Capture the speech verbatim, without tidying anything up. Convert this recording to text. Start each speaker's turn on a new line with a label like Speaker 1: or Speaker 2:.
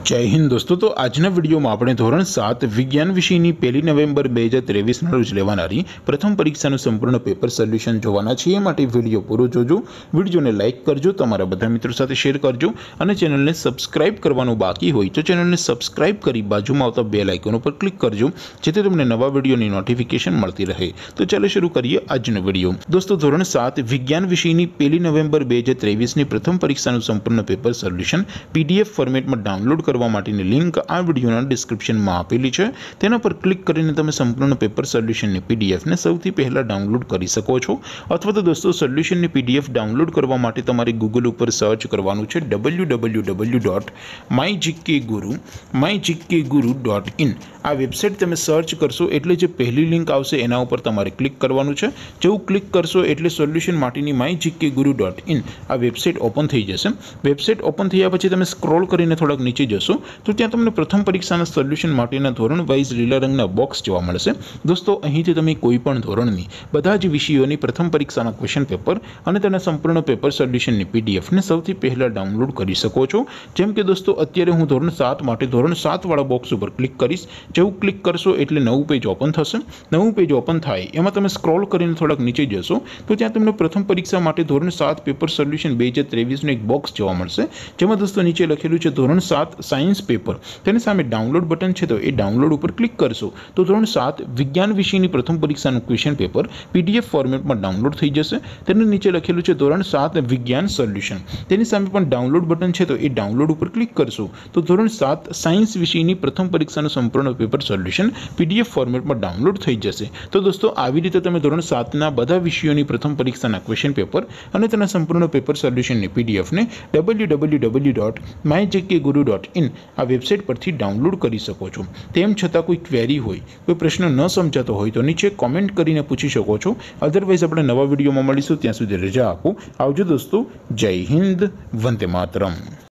Speaker 1: जय हिंद दोस्तों। तो आजना विडियो में આપણે ધોરણ સાત વિજ્ઞાન વિષયની પહેલી નવેમ્બર બે હજાર ત્રેવીસ ના રોજ લેવાનારી પ્રથમ પરીક્ષાનું સંપૂર્ણ પેપર સોલ્યુશન જોવાના છીએ। એ માટે વિડિયો પૂરો જોજો, વિડિયોને લાઈક કરજો, તમારા બધા મિત્રો સાથે શેર કરજો અને ચેનલને સબસ્ક્રાઇબ કરવાનું બાકી હોય તો ચેનલને સબસ્ક્રાઇબ કરી બાજુમાં આવતા બેલ આઇકન ઉપર ક્લિક કરજો જેથી તમને નવા વિડિયોની નોટિફિકેશન મળતી રહે। તો ચાલો શરૂ કરીએ આજનો વિડિયો। दोस्तों ધોરણ સાત વિજ્ઞાન વિષયની પહેલી નવેમ્બર બે હજાર ત્રેવીસ ની પ્રથમ પરીક્ષાનું સંપૂર્ણ પેપર સોલ્યુશન પીડીએફ ફોર્મેટમાં ડાઉનલોડ કરવા માટેની લિંક આ વિડિયોના ડિસ્ક્રિપ્શનમાં આપેલી છે। તેના પર ક્લિક કરીને તમે સંપૂર્ણ પેપર સોલ્યુશનની પીડીએફને સૌથી પહેલા ડાઉનલોડ કરી શકો છો। અથવા તો દોસ્તો સોલ્યુશનની પીડીએફ ડાઉનલોડ કરવા માટે તમારે ગૂગલ ઉપર સર્ચ કરવાનું છે W W W dot my GK guru my GK guru dot in. આ વેબસાઇટ તમે સર્ચ કરશો એટલે જે પહેલી લિંક આવશે એના ઉપર તમારે ક્લિક કરવાનું છે। જેવું ક્લિક કરશો એટલે સોલ્યુશન માટેની my GK guru dot in આ વેબસાઇટ ઓપન થઈ જશે। વેબસાઇટ ઓપન થયા પછી તમે સ્ક્રોલ કરીને થોડાક નીચે જશો तो ત્યાં તમને પ્રથમ પરીક્ષાના સોલ્યુશન માટેના ધોરણ વાઇઝ લીલા રંગના બોક્સ જોવા મળશે। દોસ્તો અહીંથી તમે કોઈ પણ ધોરણની બધા જ વિષયોની પ્રથમ પરીક્ષાના ક્વેશ્ચન પેપર અને તેના સંપૂર્ણ પેપર સોલ્યુશનની પીડીએફને સૌથી પહેલા ડાઉનલોડ કરી શકો છો। જેમ કે દોસ્તો અત્યારે હું ધોરણ સાત માટે ધોરણ સાત વાળા બોક્સ ઉપર ક્લિક કરીશ। જેવું ક્લિક કરશો એટલે નવું પેજ ઓપન થશે। નવું પેજ ઓપન થાય એમાં તમે સ્ક્રોલ કરીને થોડાક નીચે જશો તો ત્યાં તમને પ્રથમ પરીક્ષા માટે ધોરણ સાત પેપર સોલ્યુશન બે હજાર ત્રેવીસનું એક બોક્સ જોવા મળશે। જેમાં દોસ્તો નીચે લખેલું છે ધોરણ સાત સાયન્સ पेपर तेने सामे डाउनलॉड बटन है तो ये डाउनलॉड पर क्लिक करशो तो धोरण सात विज्ञान विषय प्रथम परीक्षा क्वेश्चन पेपर पीडीएफ फॉर्मेट में डाउनलॉड थी जैसे तेने नीचे लखेलू है धोरण सात विज्ञान सोल्यूशन तेनी सामे पण डाउनलॉड बटन है तो ये डाउनलॉड पर क्लिक करशो तो धोरण सात साइंस विषय प्रथम परीक्षा संपूर्ण पेपर सोल्यूशन पीडीएफ फॉर्मेट में डाउनलॉड थी जैसे। तो दोस्तों આવી રીતે તમે ધોરણ સાત ના બધા વિષયોની પ્રથમ પરીક્ષાના ક્વેશ્ચન પેપર અને તેના સંપૂર્ણ પેપર સોલ્યુશનની પીડીએફને W W W dot my GK guru dot in आ वेबसाइट पर डाउनलॉड कर सको छो। तेम छतां कोई क्वेरी होय, कोई प्रश्न न समजातो होय तो नीचे कॉमेंट करीने पूछी शको छो। अदरवाइज अपने नवा विडियो में मळीशुं, त्यां सुधी रजा आपो। आवजो दोस्तों। जय हिंद, वंदे मातरम।